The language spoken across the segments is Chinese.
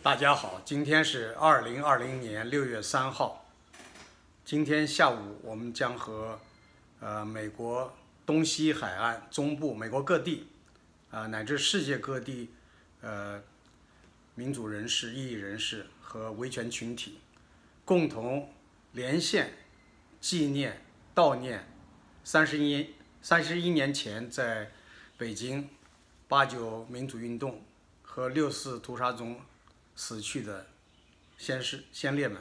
大家好，今天是2020年6月3号。今天下午我们将和美国东西海岸、中部、美国各地乃至世界各地民主人士、异议人士和维权群体共同连线纪念、悼念31年前在北京8·9民主运动和6·4屠杀中死去的先烈们。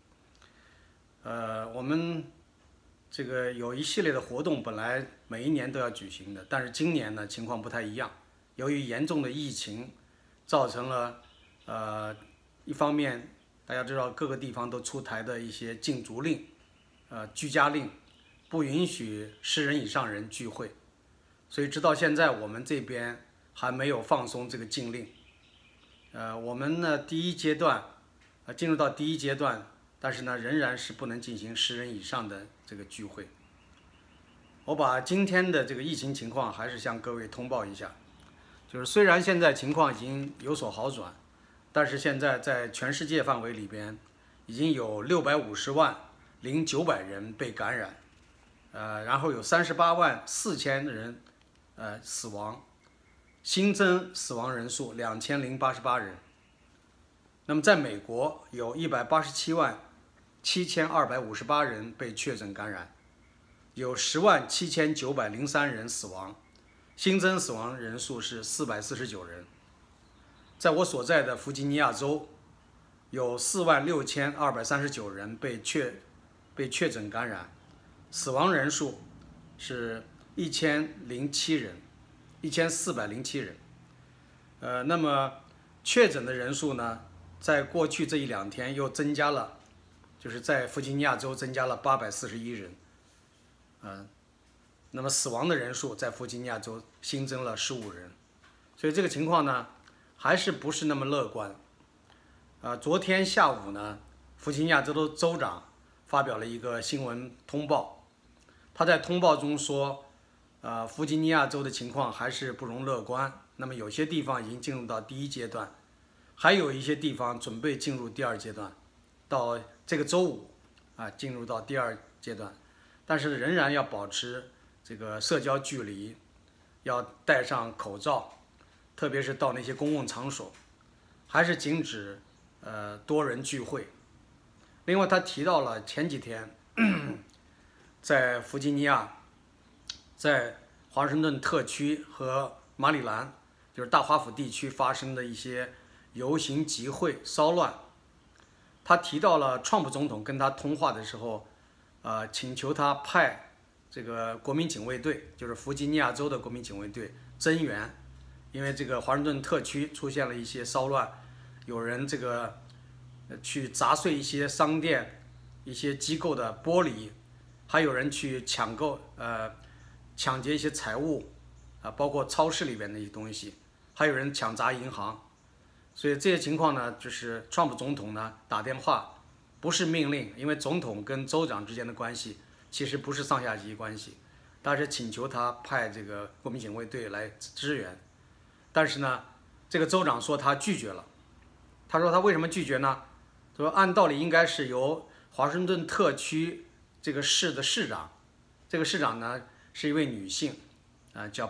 我们这个有一系列的活动，本来每一年都要举行的，但是今年呢情况不太一样。由于严重的疫情，造成了一方面大家知道各个地方都出台的一些禁足令、居家令，不允许10人以上人聚会，所以直到现在我们这边还没有放松这个禁令。我们呢第一阶段进入到第一阶段，但是呢仍然是不能进行10人以上的这个聚会。我把今天的这个疫情情况还是向各位通报一下，就是虽然现在情况已经有所好转，但是现在在全世界范围里边已经有650万0900人被感染，然后有38万4000人死亡。新增死亡人数2088人。那么在美国有187万7258人被确诊感染，有10万7903人死亡，新增死亡人数是449人。在我所在的弗吉尼亚州，有4万6239人被确诊感染，死亡人数是1407人。那么确诊的人数呢，在过去这1-2天又增加了，就是在弗吉尼亚州增加了841人。那么死亡的人数在弗吉尼亚州新增了15人，所以这个情况呢还是不是那么乐观。昨天下午呢，弗吉尼亚州的州长发表了一个新闻通报，他在通报中说，弗吉尼亚州的情况还是不容乐观。那么有些地方已经进入到第一阶段，还有一些地方准备进入第二阶段，到这个周五进入到第二阶段，但是仍然要保持这个社交距离，要戴上口罩，特别是到那些公共场所，还是禁止多人聚会。另外他提到了前几天在弗吉尼亚、在华盛顿特区和马里兰，就是大华府地区发生的一些游行集会骚乱。他提到了川普总统跟他通话的时候，请求他派这个国民警卫队，就是弗吉尼亚州的国民警卫队增援，因为这个华盛顿特区出现了一些骚乱，有人这个去砸碎一些商店、一些机构的玻璃，还有人去抢劫一些财物，包括超市里边的一些东西，还有人抢砸银行。所以这些情况呢，就是川普总统呢打电话，不是命令，因为总统跟州长之间的关系其实不是上下级关系，但是请求他派这个国民警卫队来支援。但是呢，这个州长说他拒绝了。他说他为什么拒绝呢？他说按道理应该是由华盛顿特区这个市的市长，这个市长呢是一位女性，叫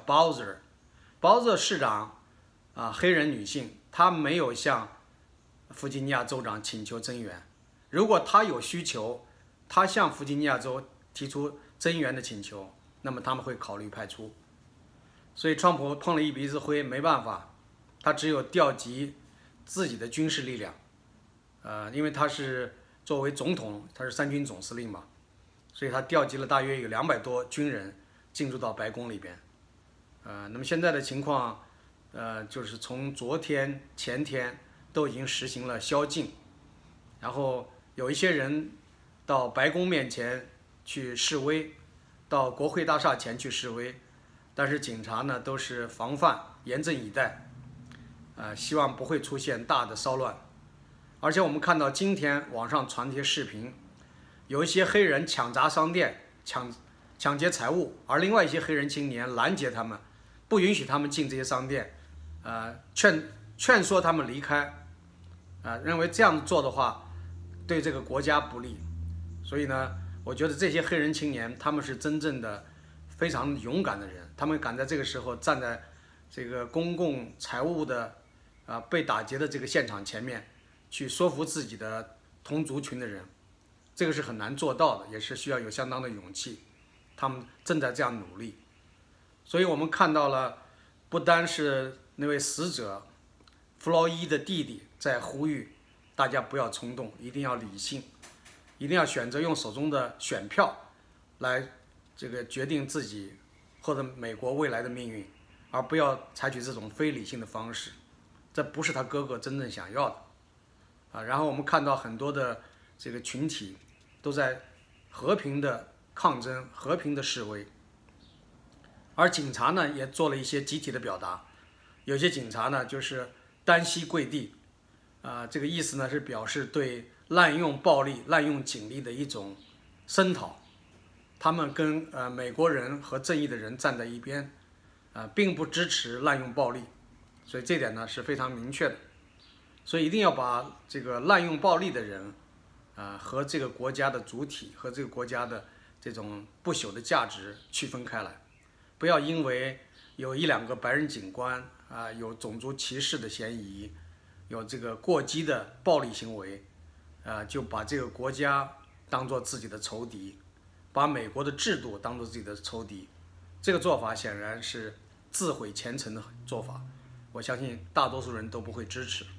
Bowser 市长，黑人女性，她没有向弗吉尼亚州长请求增援。如果她有需求，她向弗吉尼亚州提出增援的请求，那么他们会考虑派出。所以川普碰了一鼻子灰，没办法，他只有调集自己的军事力量，因为他是作为总统，他是3军总司令嘛，所以他调集了大约有200多军人进入到白宫里边。那么现在的情况，就是从昨天、前天都已经实行了宵禁，然后有一些人到白宫面前去示威，到国会大厦前去示威，但是警察呢都是防范，严阵以待，希望不会出现大的骚乱。而且我们看到今天网上传一些视频，有一些黑人抢砸商店、抢劫财物，而另外一些黑人青年拦截他们，不允许他们进这些商店，劝说他们离开。 认为这样做的话对这个国家不利。所以呢，我觉得这些黑人青年他们是真正的非常勇敢的人，他们敢在这个时候站在这个公共财务的被打劫的这个现场前面，去说服自己的同族群的人，这个是很难做到的，也是需要有相当的勇气。他们正在这样努力，所以我们看到了，不单是那位死者弗洛伊的弟弟在呼吁大家不要冲动，一定要理性，一定要选择用手中的选票来这个决定自己或者美国未来的命运，而不要采取这种非理性的方式，这不是他哥哥真正想要的。然后我们看到很多的这个群体都在和平的抗争、和平的示威，而警察呢也做了一些集体的表达。有些警察呢就是单膝跪地，这个意思呢是表示对滥用暴力、滥用警力的一种声讨。他们跟美国人和正义的人站在一边，并不支持滥用暴力，所以这点呢是非常明确的。所以一定要把这个滥用暴力的人，和这个国家的主体和这个国家的这种不朽的价值区分开来，不要因为有一两个白人警官有种族歧视的嫌疑，有这个过激的暴力行为，就把这个国家当作自己的仇敌，把美国的制度当作自己的仇敌，这个做法显然是自毁前程的做法，我相信大多数人都不会支持。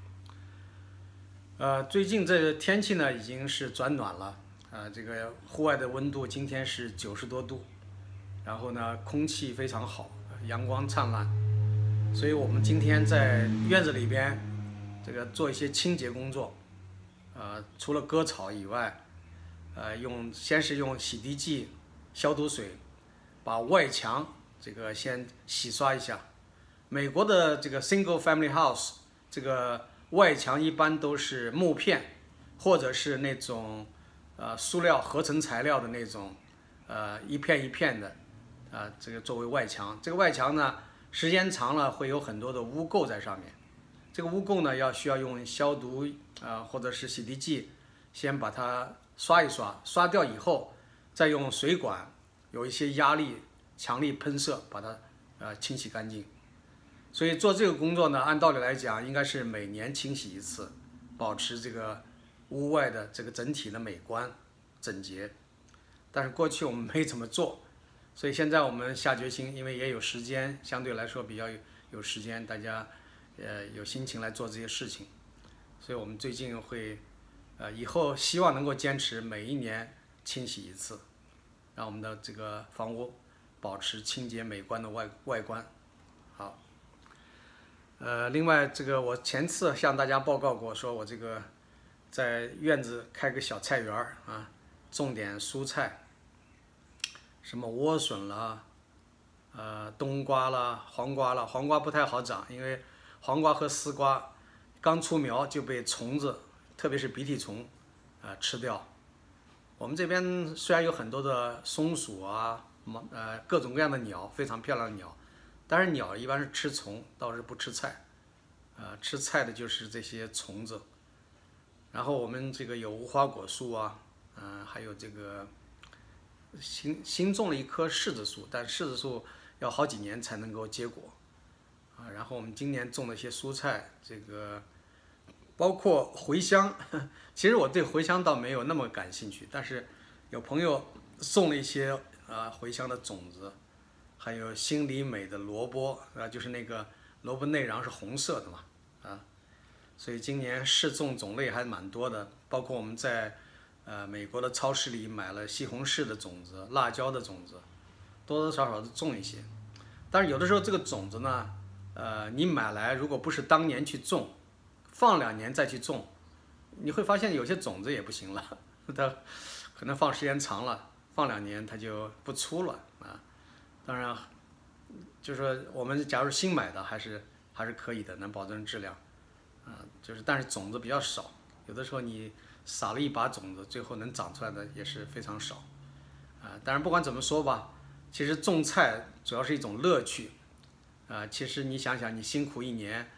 最近这个天气呢已经是转暖了，这个户外的温度今天是90多度，然后呢空气非常好，阳光灿烂，所以我们今天在院子里边这个做一些清洁工作，除了割草以外，先是用洗涤剂、消毒水把外墙这个先洗刷一下。美国的这个 single family house 这个外墙一般都是木片，或者是那种塑料合成材料的那种一片一片的这个作为外墙。这个外墙呢时间长了会有很多的污垢在上面，这个污垢呢需要用消毒或者是洗涤剂先把它刷一刷，刷掉以后再用水管有一些压力强力喷射把它清洗干净。所以做这个工作呢，按道理来讲应该是每年清洗一次，保持这个屋外的这个整体的美观整洁。但是过去我们没怎么做，所以现在我们下决心，因为也有时间，相对来说比较有时间，大家有心情来做这些事情，所以我们最近会以后希望能够坚持每一年清洗一次，让我们的这个房屋保持清洁美观的外观。好。另外这个我前次向大家报告过，说我这个在院子开个小菜园种点蔬菜，什么莴笋啦，冬瓜啦，黄瓜啦。黄瓜不太好长，因为黄瓜和丝瓜刚出苗就被虫子，特别是鼻涕虫吃掉。我们这边虽然有很多的松鼠各种各样的鸟，非常漂亮的鸟。但是鸟一般是吃虫，倒是不吃菜，吃菜的就是这些虫子。然后我们这个有无花果树还有这个新种了一棵柿子树，但柿子树要好几年才能够结果，然后我们今年种了一些蔬菜，这个包括茴香。其实我对茴香倒没有那么感兴趣，但是有朋友送了一些茴香的种子。还有心里美的萝卜就是那个萝卜内瓤是红色的嘛所以今年试种种类还蛮多的，包括我们在美国的超市里买了西红柿的种子、辣椒的种子，多多少少都种一些。但是有的时候这个种子呢，你买来如果不是当年去种，放2年再去种，你会发现有些种子也不行了，它可能放时间长了，放2年它就不出了当然，就是说我们假如新买的还是可以的，能保证质量，但是种子比较少，有的时候你撒了一把种子，最后能长出来的也是非常少，当然不管怎么说吧，其实种菜主要是一种乐趣，其实你想想，你辛苦1年，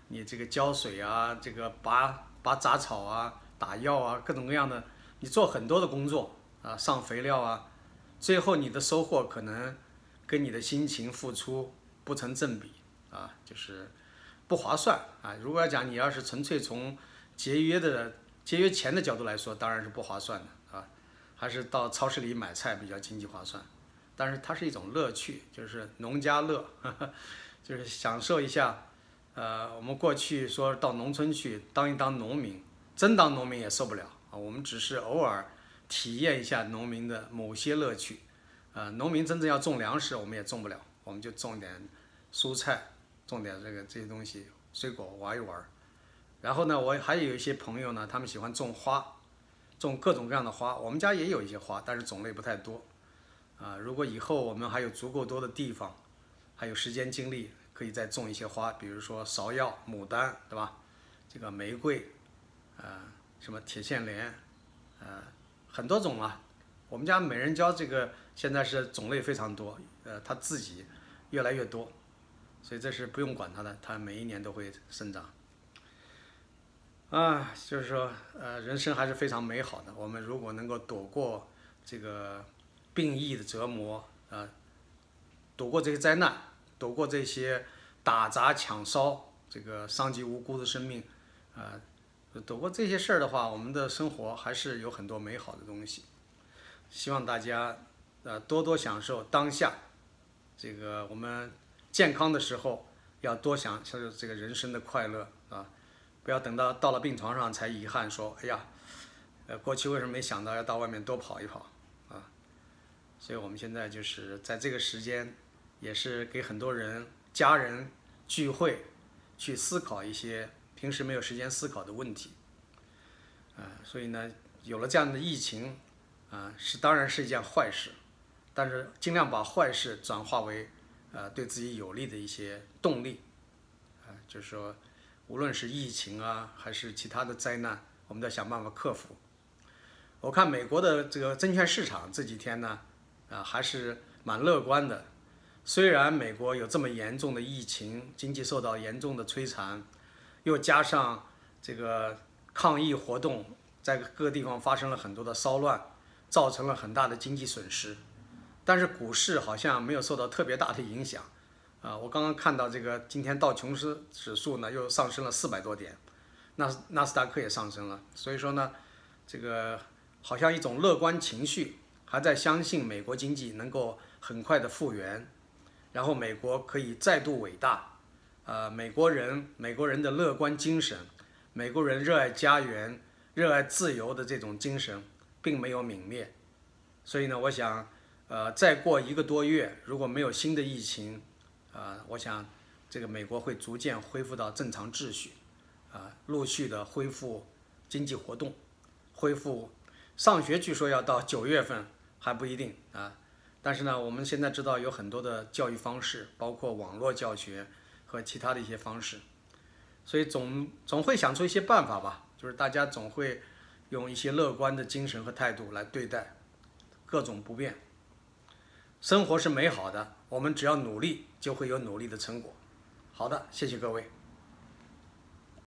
你这个浇水啊，这个拔杂草啊，打药啊，各种各样的，你做很多的工作啊，上肥料啊，最后你的收获可能跟你的辛勤付出不成正比啊，就是不划算啊。如果要讲你要是纯粹从节约钱的角度来说，当然是不划算的啊，还是到超市里买菜比较经济划算。但是它是一种乐趣，就是农家乐，就是享受一下。我们过去说到农村去当一当农民，真当农民也受不了啊。我们只是偶尔体验一下农民的某些乐趣。农民真正要种粮食，我们也种不了，我们就种点蔬菜，种点这些东西，水果玩一玩。然后呢，我还有一些朋友呢，他们喜欢种花，种各种各样的花。我们家也有一些花，但是种类不太多。如果以后我们还有足够多的地方，还有时间精力，可以再种一些花，比如说芍药、牡丹，对吧？这个玫瑰，什么铁线莲，很多种啊。我们家美人蕉这个现在是种类非常多，它自己越来越多，所以这是不用管它的，它每一年都会生长。就是说，人生还是非常美好的。我们如果能够躲过这个病疫的折磨，躲过这些灾难，躲过这些打砸抢烧，这个伤及无辜的生命，躲过这些事儿的话，我们的生活还是有很多美好的东西。希望大家多多享受当下，这个我们健康的时候要多享受这个人生的快乐啊，不要等到了病床上才遗憾说，哎呀，过去为什么没想到要到外面多跑一跑啊？所以我们现在就是在这个时间，也是给很多人家人聚会，去思考一些平时没有时间思考的问题，所以呢，有了这样的疫情。当然是一件坏事，但是尽量把坏事转化为对自己有利的一些动力，就是说，无论是疫情啊，还是其他的灾难，我们都要想办法克服。我看美国的这个证券市场这几天呢，还是蛮乐观的。虽然美国有这么严重的疫情，经济受到严重的摧残，又加上这个抗议活动在各个地方发生了很多的骚乱。造成了很大的经济损失，但是股市好像没有受到特别大的影响，我刚刚看到这个今天道琼斯指数呢又上升了400多点，纳斯达克也上升了，所以说呢，这个好像一种乐观情绪，还在相信美国经济能够很快的复原，然后美国可以再度伟大，美国人的乐观精神，美国人热爱家园、热爱自由的这种精神。并没有泯灭，所以呢，我想，再过1个多月，如果没有新的疫情，我想，这个美国会逐渐恢复到正常秩序，陆续的恢复经济活动，恢复上学，据说要到9月份还不一定啊。但是呢，我们现在知道有很多的教育方式，包括网络教学和其他的一些方式，所以总会想出一些办法吧，就是大家总会。用一些乐观的精神和态度来对待各种不便。生活是美好的，我们只要努力，就会有努力的成果。好的，谢谢各位。